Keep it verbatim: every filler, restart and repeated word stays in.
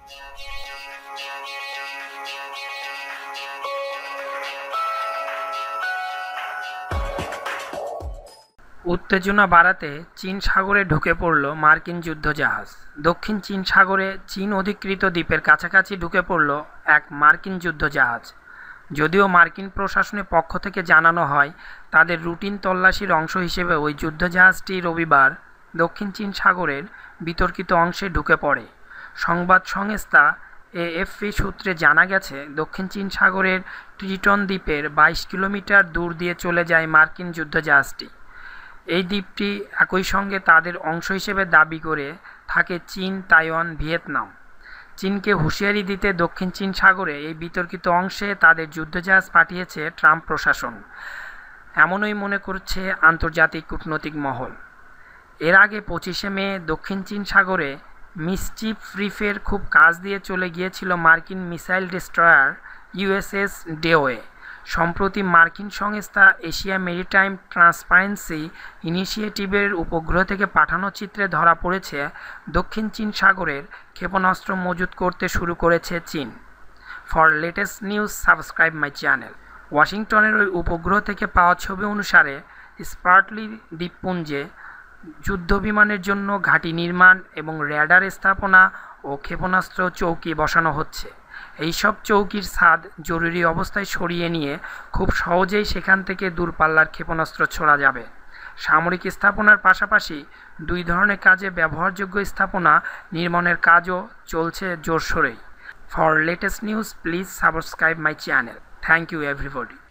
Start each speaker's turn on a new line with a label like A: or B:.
A: উত্তেজনা বাড়াতে চীন সাগরে ঢুকে পড়ল মার্কিন যুদ্ধজাহাজ। দক্ষিণ চীন সাগরে চীন অধিকৃত দ্বীপের কাছাকাছি ঢুকে পড়ল এক মার্কিন যুদ্ধজাহাজ। যদিও মার্কিন প্রশাসনের পক্ষ থেকে জানানো হয় তাদের রুটিন তল্লাশির অংশ হিসেবে ওই যুদ্ধজাহাজটি রবিবার দক্ষিণ চীন সাগরের বিতর্কিত অংশে ঢুকে পড়ে। সংবাদ সংস্থা এএফপি সূত্রে জানা গেছে, দক্ষিণ চীন সাগরের ট্রিটন দ্বীপের বাইশ কিলোমিটার দূর দিয়ে চলে যায় মার্কিন যুদ্ধজাহাজটি। এই দ্বীপটি একই সঙ্গে তাদের অংশ হিসেবে দাবি করে থাকে চীন, তাইওয়ান, ভিয়েতনাম। চীনকে হুঁশিয়ারি দিতে দক্ষিণ চীন সাগরে এই বিতর্কিত অংশে তাদের যুদ্ধজাহাজ পাঠিয়েছে ট্রাম্প প্রশাসন, এমনই মনে করছে আন্তর্জাতিক কূটনৈতিক মহল। এর আগে পঁচিশে মে দক্ষিণ চীন সাগরে মিসচিফ রিফের খুব কাছ দিয়ে চলে গিয়েছিল মার্কিন মিসাইল ডেস্ট্রয়ার ইউএসএস ডেওয়ে। সম্প্রতি মার্কিন সংস্থা এশিয়া মেরিটাইম ট্রান্সপারেন্সি ইনিশিয়েটিভের উপগ্রহ থেকে পাঠানো চিত্রে ধরা পড়েছে দক্ষিণ চীন সাগরের ক্ষেপণাস্ত্র মজুত করতে শুরু করেছে চীন। For latest news subscribe my channel. ওয়াশিংটনের ওই উপগ্রহ থেকে পাওয়া ছবি অনুসারে স্পার্টলি দ্বীপপুঞ্জে যুদ্ধবিমানের জন্য ঘাঁটি নির্মাণ এবং র্যাডার স্থাপনা ও ক্ষেপণাস্ত্র চৌকি বসানো হচ্ছে। এইসব চৌকির ছাদ জরুরি অবস্থায় সরিয়ে নিয়ে খুব সহজেই সেখান থেকে দূরপাল্লার ক্ষেপণাস্ত্র ছোড়া যাবে। সামরিক স্থাপনার পাশাপাশি দুই ধরনের কাজে ব্যবহারযোগ্য স্থাপনা নির্মাণের কাজও চলছে জোরসোরেই। For latest news please subscribe my channel. Thank you everybody.